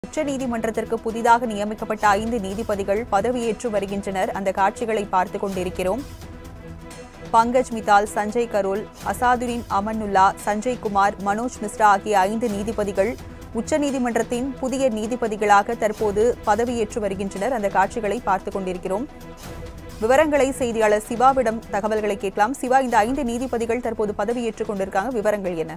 உச்சநீதிமன்றத்திற்கு புதிதாக நியமிக்கப்பட்ட 5 நீதிபதிகள் பதவியேற்று வருகின்றனர். அந்த காட்சிகளை பார்த்துக் கொண்டிருக்கிறோம். பங்கஜ் மித்தால், சஞ்சய் கரோல், அசாதுதீன் அமனுல்லா, சஞ்சய் குமார், மனோஜ் மிஸ்ரா ஆகிய 5 நீதிபதிகள் உச்சநீதிமன்றத்தின் புதிய நீதிபதிகளாக தற்போது பதவியேற்று வருகின்றனர். அந்த காட்சிகளை பார்த்துக் கொண்டிருக்கிறோம். விவரங்களை செய்தியாளர் சிவாவிடம் தகவல்களை கேட்கலாம். சிவா, இந்த 5 நீதிபதிகள் தற்போது பதவியேற்றுக் கொண்டிருக்காங்க, விவரங்கள் என்ன?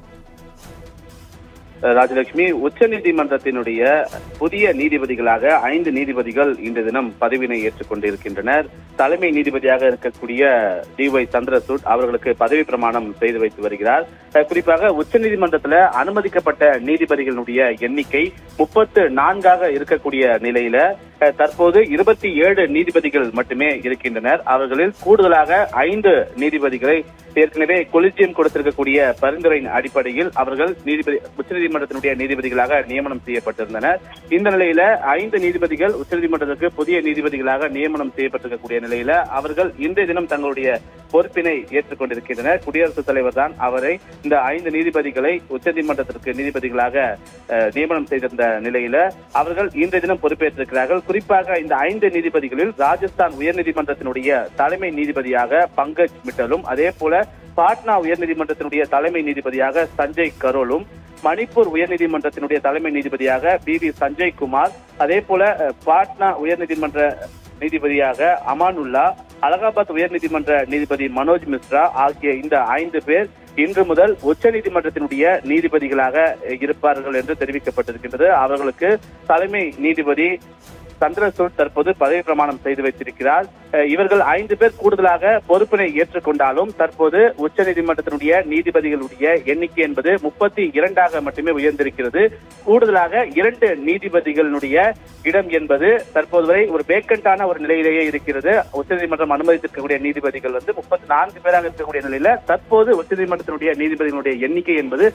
ராஜலட்சுமி, உச்சநீதிமன்றத்தினுடைய புதிய நீதிபதிகளாக 5 நீதிபதிகள் இன்று தினம் பதவியினை ஏற்றுக் கொண்டிருக்கின்றனர். தலைமை நீதிபதியாக இருக்கக்கூடிய டி.ஒய். சந்திரசூட் அவர்களுக்கு பதவி பிரமாணம் செய்து வைத்து வருகிறார். குறிப்பாக உச்சநீதிமன்றத்தில் அனுமதிக்கப்பட்ட நீதிபதிகளுடைய எண்ணிக்கை 34 இருக்கக்கூடிய நிலையில தற்போது 27 நீதிபதிகள் மட்டுமே இருக்கின்றனர். அவர்களில் கூடுதலாக 5 நீதிபதிகளை ஏற்கனவே கொலிஜியம் கொடுத்திருக்கக்கூடிய பரிந்துரையின் அடிப்படையில் அவர்கள் உச்சநீதிமன்றத்தினுடைய நீதிபதிகளாக நியமனம் செய்யப்பட்டிருந்தனர். இந்த நிலையில 5 நீதிபதிகள் உச்சநீதிமன்றத்திற்கு புதிய நீதிபதிகளாக நியமனம் செய்யப்பட்டிருக்கக்கூடிய நிலையில அவர்கள் இன்றைய தினம் தங்களுடைய பொறுப்பினை ஏற்றுக் கொண்டிருக்கின்றனர். குடியரசுத் தலைவர் தான் அவரை இந்த 5 நீதிபதிகளை உச்சநீதிமன்றத்திற்கு நீதிபதிகளாக நியமனம் செய்திருந்த நிலையில அவர்கள் இன்றைய தினம் பொறுப்பேற்றிருக்கிறார்கள். குறிப்பாக இந்த 5 நீதிபதிகளில் ராஜஸ்தான் உயர்நீதிமன்றத்தினுடைய தலைமை நீதிபதியாக பங்கஜ் மிட்டலும், அதே போல பாட்னா உயர்நீதிமன்றத்தினுடைய தலைமை நீதிபதியாக சஞ்சய் கரோலும், மணிப்பூர் உயர்நீதிமன்றத்தினுடைய தலைமை நீதிபதியாக பி.வி. சஞ்சய் குமார், அதே போல பாட்னா உயர்நீதிமன்ற நீதிபதியாக அமானுல்லா, அலகாபாத் உயர்நீதிமன்ற நீதிபதி மனோஜ் மிஸ்ரா ஆகிய இந்த 5 பேர் இன்று முதல் உச்சநீதிமன்றத்தினுடைய நீதிபதிகளாக இருப்பார்கள் என்று தெரிவிக்கப்பட்டிருக்கின்றது. அவர்களுக்கு தலைமை நீதிபதி சந்திரசூட் தற்போது பதவி பிரமாணம் செய்து வைத்திருக்கிறார். இவர்கள் 5 பேர் கூடுதலாக பொறுப்பினை ஏற்றுக்கொண்டாலும் தற்போது உச்சநீதிமன்றத்தினுடைய நீதிபதிகளுடைய எண்ணிக்கை என்பது 32 மட்டுமே உயர்ந்திருக்கிறது. கூடுதலாக 2 நீதிபதிகளுடைய இடம் என்பது தற்போது வரை ஒரு வேக்கண்டான ஒரு நிலையிலேயே இருக்கிறது. உச்சநீதிமன்றம் அனுமதித்திருக்கக்கூடிய நீதிபதிகள் 34 பேராக இருக்கக்கூடிய நிலையில தற்போது உச்சநீதிமன்றத்தினுடைய நீதிபதிகளுடைய எண்ணிக்கை என்பது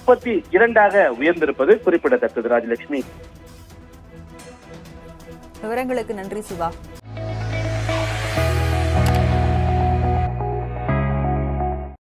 32 உயர்ந்திருப்பது குறிப்பிடத்தக்கது. ராஜலட்சுமி, விவரங்களுக்கு நன்றி சிவா.